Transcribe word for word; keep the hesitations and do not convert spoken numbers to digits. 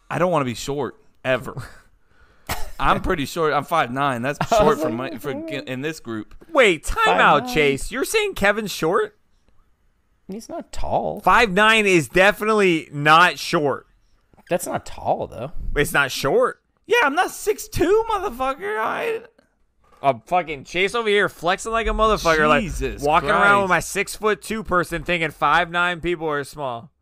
I don't want to be short ever. I'm pretty short. I'm five nine. That's short for my for in this group. Wait, time out, nine. Chase. You're saying Kevin's short? He's not tall. five nine is definitely not short. That's not tall, though. It's not short. Yeah, I'm not six two, motherfucker. I A fucking Chase over here flexing like a motherfucker, Jesus like walking around with Christ. my six foot two person thinking five nine people are small.